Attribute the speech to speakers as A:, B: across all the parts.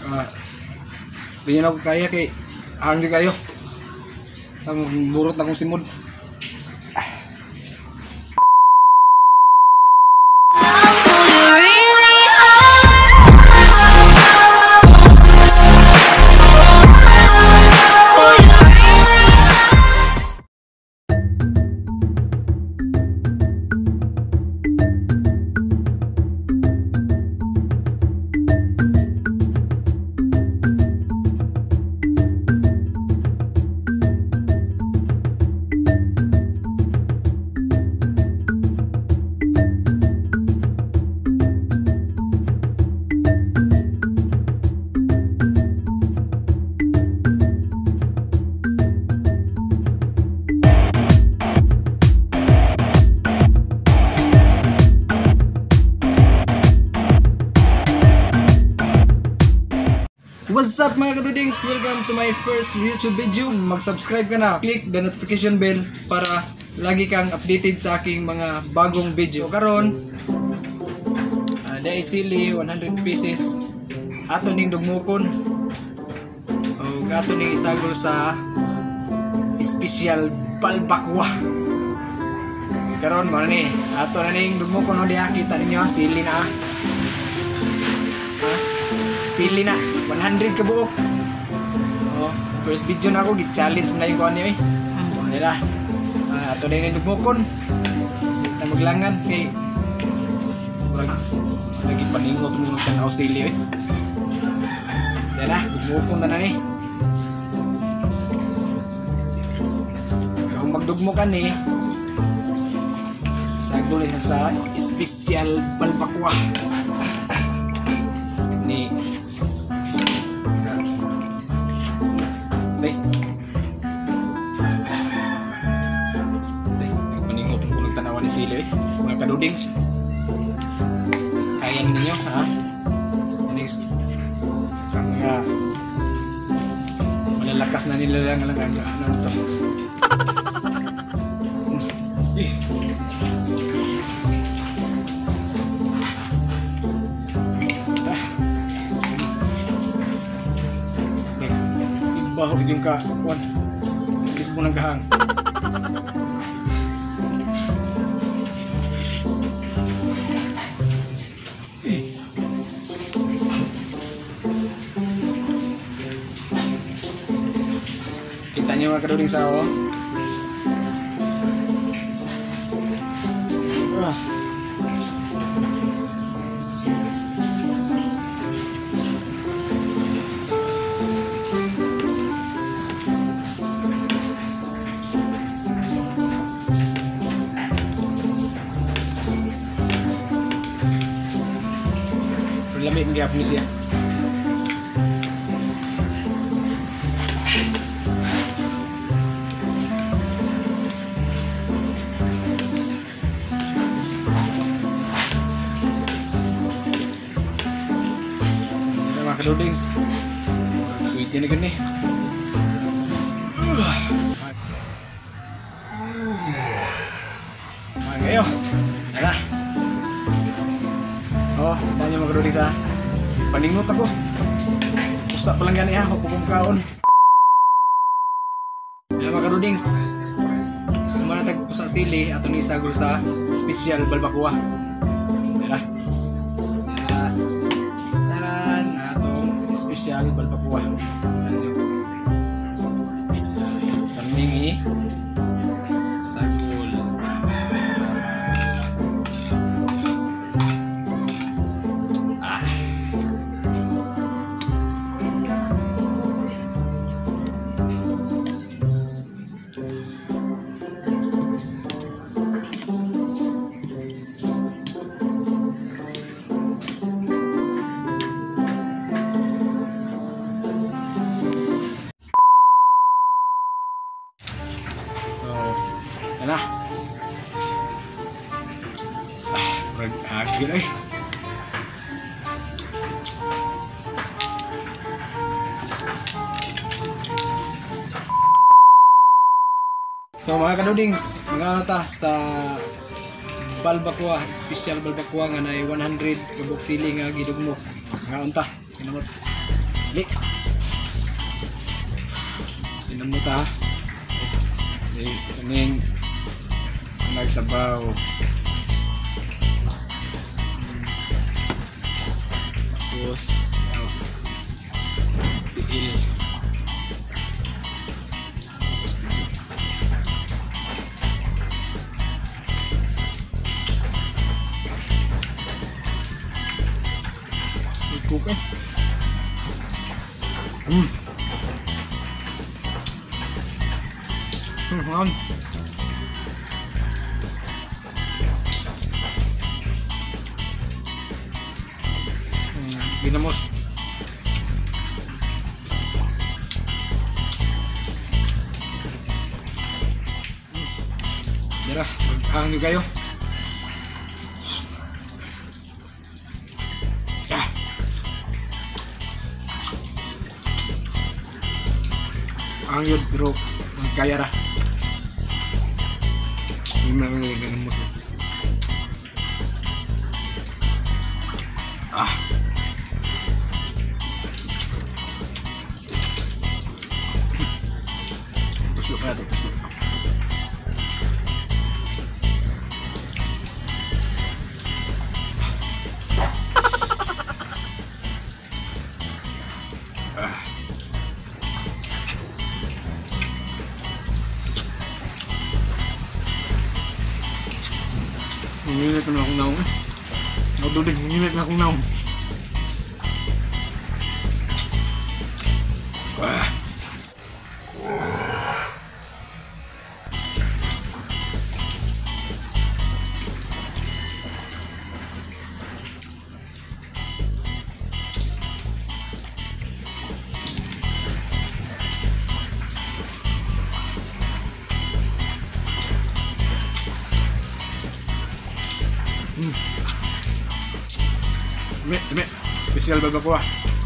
A: Di na ako kaya kay hanggi kayo. Burot na kong simod. What's up mga kadudings? Welcome to my first YouTube video. Mag-subscribe ka na. Click the notification bell para lagi kang updated sa aking mga bagong video. Karon, dahil sili 100 pieces. Ato ning dugmukon. O ato ning isagol sa special balbakwa. Karon mo ni, ato na ning dugmukon o diha kita ninyo sili na. Sili na 100 ka buok. Oh, first video na ako gi-challenge mo na yung kuan niyo eh. Dira. Ato din yung dugmukon. Na maglangan kay lagi paningot mo sa sili eh. Dira, dugmukon na ni. Kung magdugmukan ni sagol sa special balbakwa ni sili eh. Mga kadudings, kaya ninyo ha, malalakas na nila lang ano nito. Ibaho yung kakuan ilis mo ng kahang. Kita nyo mga kaduding sa ako. Lamig ng gapon siya. Mga kadudings, wait yan na gani. Kayo, tara. Oh, tanya mga kadudings ha. Paningot ako. Usa pa lang gani ha, hukong kaon. Ayan mga kadudings, yung manatag po sa sili, ato ni isagol sa special balbakwa. Tara. Saran atong special balbakwa. Permingi sagol. Na. Agil eh. So mga kadudings, mga ta sa balbakwa, special balbakwa nga na 100 kabuk sili nga gidugmo. Nga unta, kinamot. Dali. Inamuta. Di kaning nagsabaw. Tapos tiil. Cook eh. Ngon. Ginamos. Dara, mag-angin kayo. Ang yun, pero magkaya ra. Hindi mo lang ganun mo siya. Pusyo ka na ito, pusyo. Nanginit naman akong naong eh. Nadulig, nanginit na akong naong. Dami, spesial barbacoa.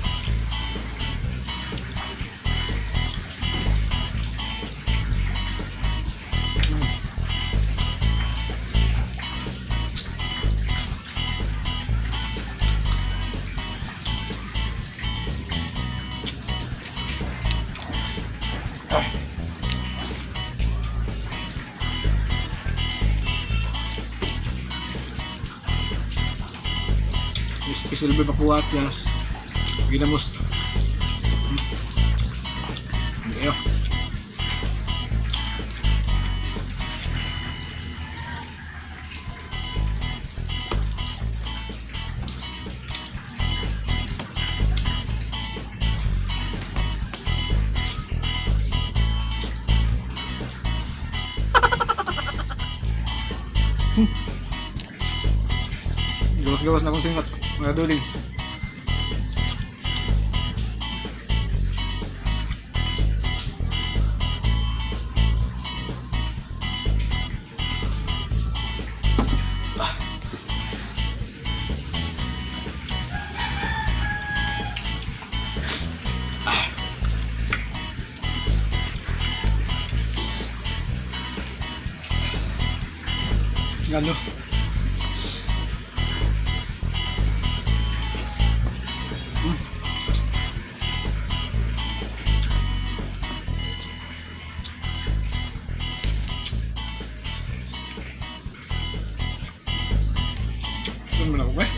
A: Special barbacoa plus ginamos. Ayo. Gawas-gawas na akong singot. Mga duling. Gano. Ito mo na ako eh.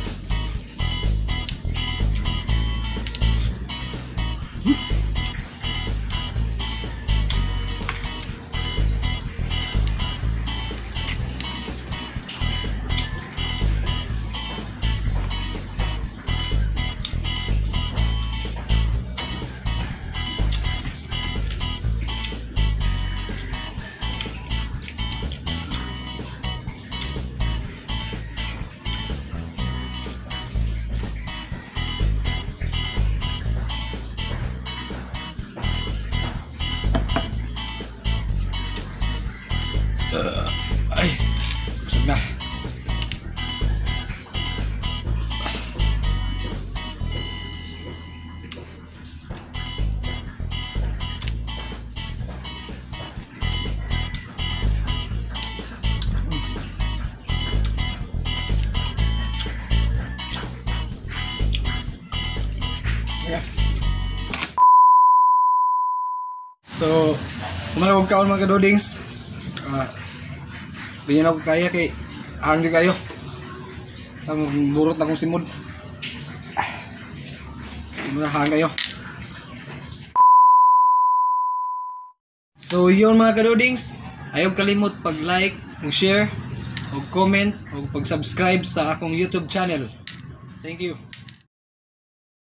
A: So, kumalawag kaon mga kadodings. Ganyan ako kaya kay hanggang kayo. Burot na kong simod. Hanggang kayo. So, yun mga kadodings. Ayaw kalimot pag-like, mag-share, mag-comment, o pag-subscribe sa akong YouTube channel. Thank you.